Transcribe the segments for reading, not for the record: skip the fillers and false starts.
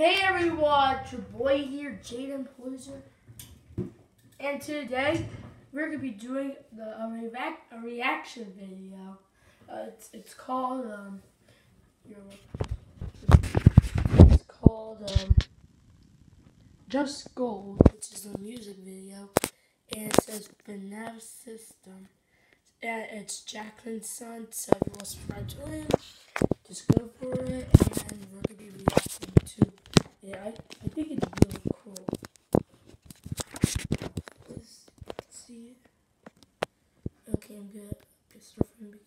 Hey everyone, it's your boy here, Jaden Poiser, and today we're gonna be doing a reaction video. It's called Just Gold, which is a music video, and it says Benev System, and it's Jacqueline's son. So if you want to subscribe to him, just go for it, and we're gonna be reacting to. Yeah, I think it's really cool. Let's see it. Okay, I'm good. Let's start from the beginning.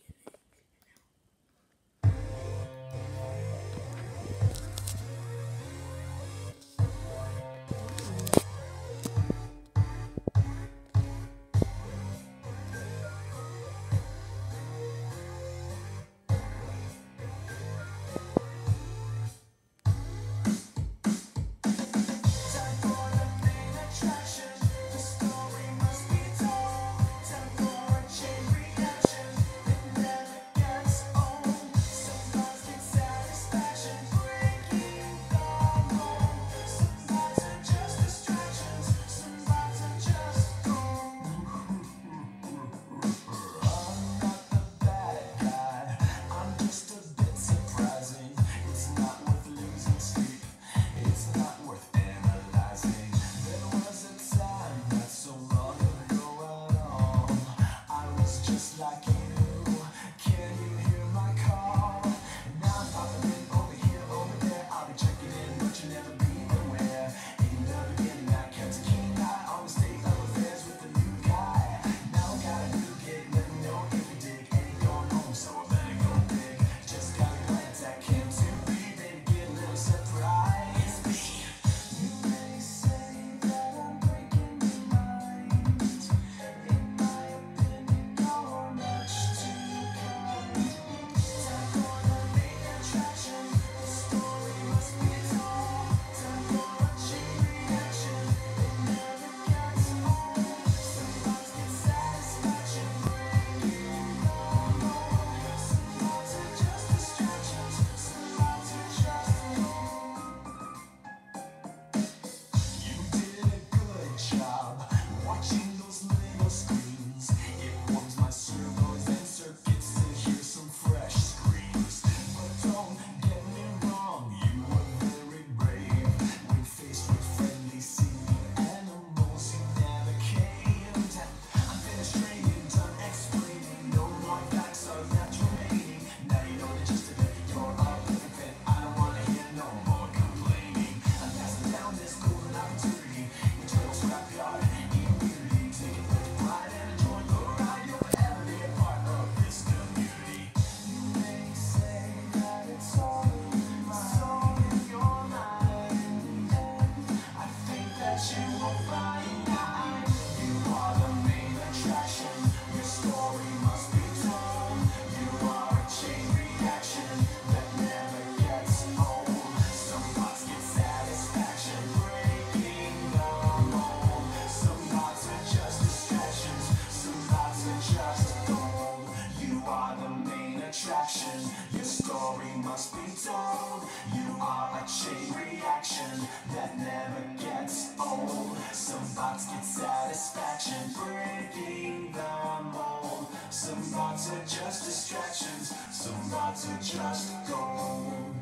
Your story must be told. You are a chain reaction that never gets old. Some bots get satisfaction breaking the mold. Some bots are just distractions. Some bots are just gold.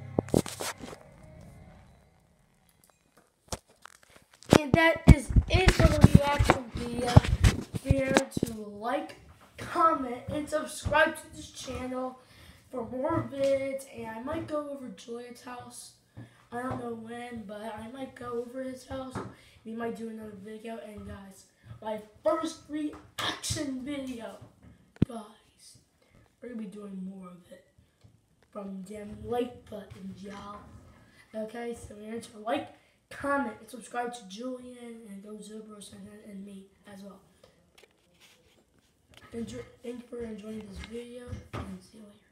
And that is it for the reaction video. Be sure to like, comment, and subscribe to this channel for more vids. And I might go over Juliet's house. I don't know when, but I might go over his house. We might do another video. And guys, my first reaction video. Guys, we're going to be doing more of it from them like buttons, y'all. Okay, so remember to like, comment, and subscribe to Julian and Go Zubros and me as well. Thank you for enjoying this video, and see you later.